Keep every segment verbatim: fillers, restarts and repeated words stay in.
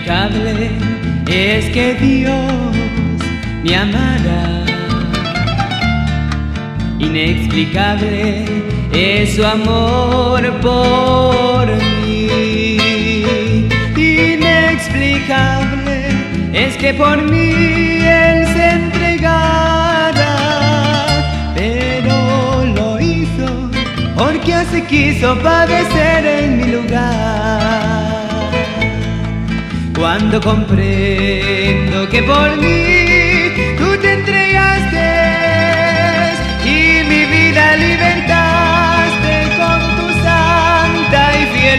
Inexplicable es que Dios me amara. Inexplicable es su amor por mí. Inexplicable es que por mí Él se entregara, pero lo hizo porque así quiso padecer en mi lugar. Cuando comprendo que por mí tú te entregaste y mi vida libertaste con tu santa y fiel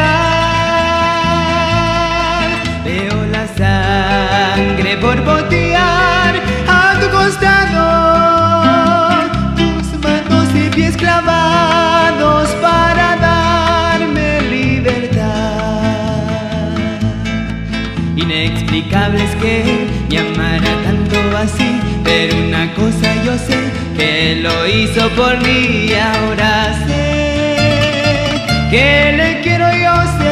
bondad, veo la sangre borbotear a tu costado, tus manos y pies clavados para darme libertad. Inexplicable es que me amara tanto así, pero una cosa yo sé, que lo hizo por mí y ahora sé que le quiero yo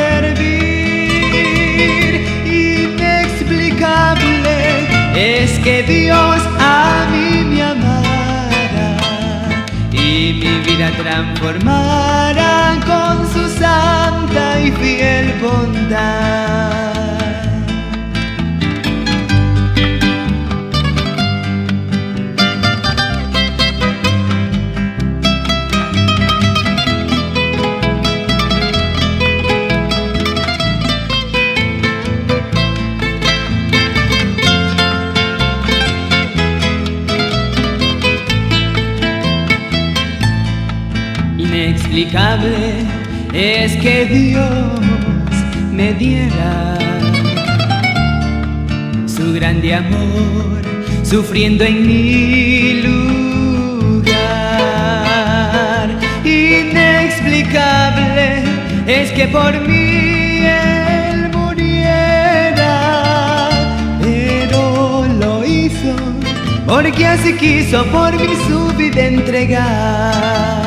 servir. Inexplicable es que Dios a mí me amara y mi vida transformara con su santa y fiel bondad. Inexplicable es que Dios me diera su grande amor, sufriendo en mi lugar. Inexplicable es que por mí Él muriera, pero lo hizo porque así quiso por mí su vida entregar.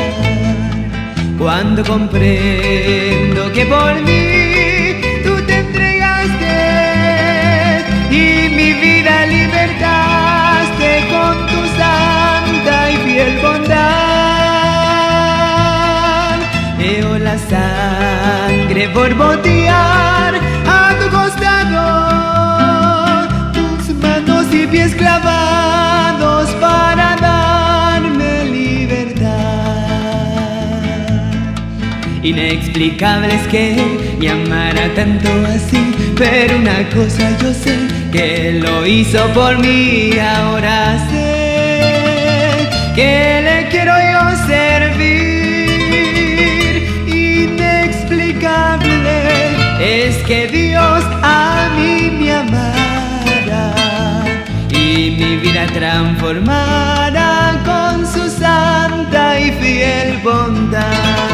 Cuando comprendo que por mí tú te entregaste y mi vida libertaste con tu santa y fiel bondad, veo la sangre borbotear a tu costado, tus manos y pies clavados para darme libertad. Inexplicable es que me amara tanto así, pero una cosa yo sé, que lo hizo por mí y ahora sé que le quiero yo servir. Inexplicable es que Dios a mí me amara y mi vida transformara con su santa y fiel bondad.